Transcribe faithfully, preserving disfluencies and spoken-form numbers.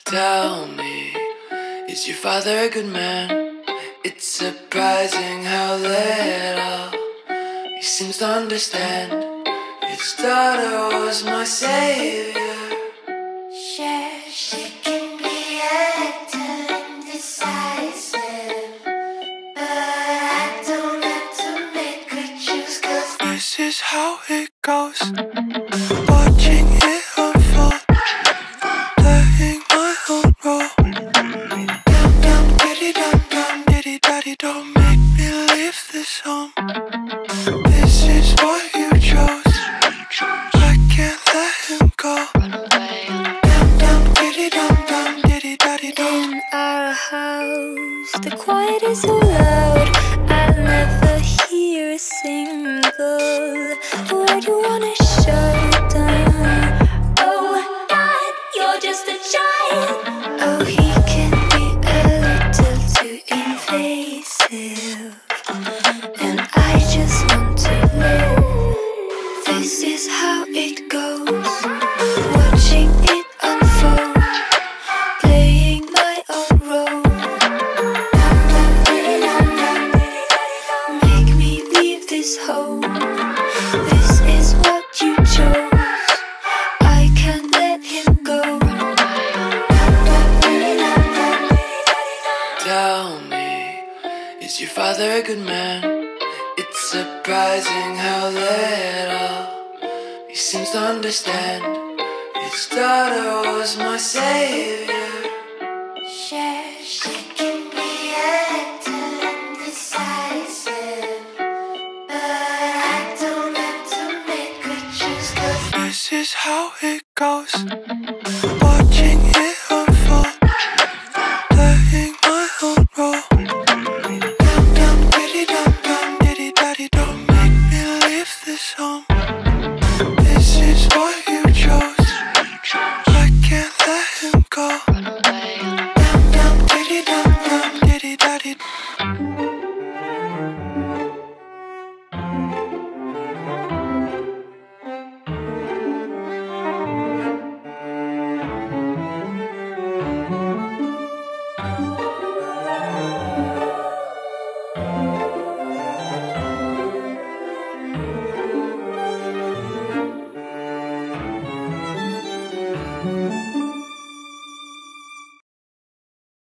Tell me, is your father a good man? It's surprising how little he seems to understand. His daughter was my savior. Sure, she can be a little indecisive, but I don't have to make her choose, 'cause this is how it goes. Watching it unfold, playing my own role. Dum-dum-didi-dum-dum-didi-daddi-dum, make me leave this home. This is what you chose, I can't let him go. Dum-dum-didi-dum-dum-didi-daddi-dum. in our house, the quiet is so loud, I'll never hear a single word you wanna shout down. Oh God, you're just a child. Oh, he can be a little too invasive, and I just want to live. This is how it goes. Watching it unfold, playing my own role. Make me leave this home. This is what you chose, I can't let him go. Tell me, is your father a good man? It's surprising how little he seems to understand. His daughter was my savior. Sure, she can be a little indecisive, but I don't have to make her choose, 'cause This is how it goes.